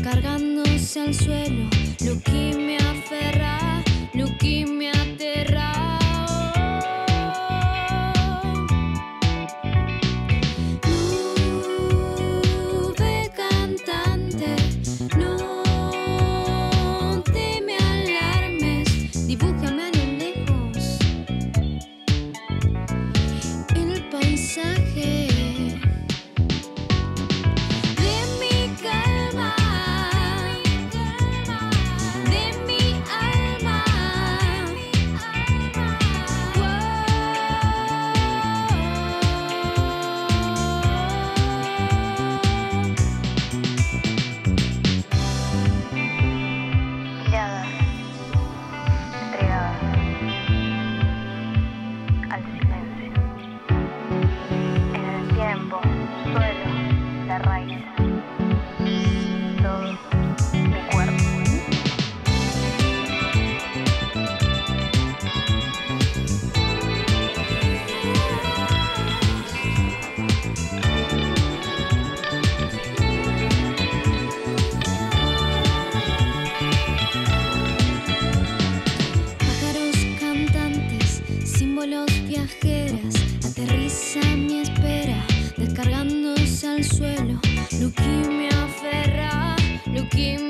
descargándose al suelo. Lo que me aferra, lo que me aterra. Nube cantante, no te me alarmes, dibújame a lo lejos el paisaje. Viajeras, aterriza mi espera, descargándose al suelo. Lo que me aferra, lo que me